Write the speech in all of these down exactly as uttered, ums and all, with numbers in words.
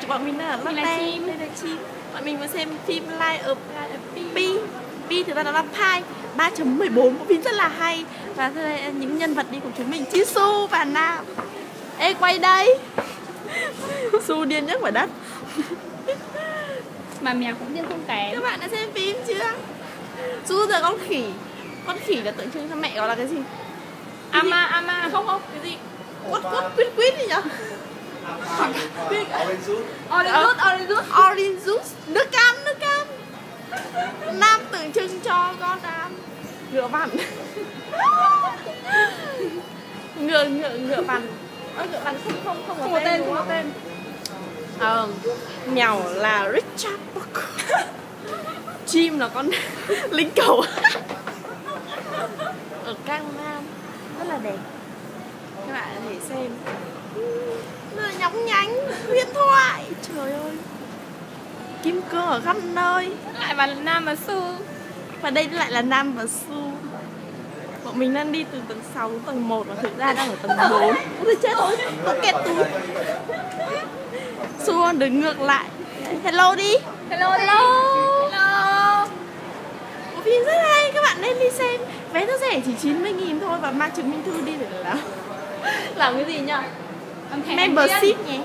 Bọn mình là Đây là Lotte, chim. đây là chim. Bọn mình vừa xem phim Light of Pi. Pi thực ra nó là Pi ba chấm mười bốn, bộ phim rất là hay. Và những nhân vật đi của chúng mình Jisoo và Nam. Ê quay đây. Su điên nhất quả đất. Mà mèo cũng điên không kém. Các bạn đã xem phim chưa? Su giờ con khỉ. Con khỉ là tượng trưng cho mẹ gọi là cái gì? Ama, ama. Không không, cái gì? Quất quất quýt quýt gì nhỉ? Orange juice. Orange juice, orange juice. Orange juice. Nước cam, nước cam. Nam tượng trưng cho con Nam. Ngựa vằn. Ngựa ngựa ngựa vằn. Ơ ngựa vằn không không không có Không có tên, không có không? tên. Ờ, mèo là Richard Parker. Chim là con lính cầu. Ở Cang Nam rất là đẹp. Các bạn có thể xem. Rất là nhóng nhánh, huyền thoại. Trời ơi. Kim cương ở khắp nơi. Lại là Nam và Su. Và đây lại là Nam và Su. Bọn mình đang đi từ tầng sáu đến tầng một và thực ra đang ở tầng bốn. Ôi chết rồi, có kẹt túi. Su đứng ngược lại. Hello đi. Hello, hello. Hello. Bộ phim rất hay, các bạn nên đi xem. Vé rất rẻ chỉ chín mươi nghìn thôi và mang chứng minh thư đi để làm. Làm cái gì nhỉ? Membership nhé.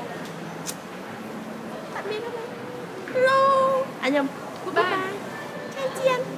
Tạm biệt các bạn. Hello. À nhầm. Goodbye. Bye.再见.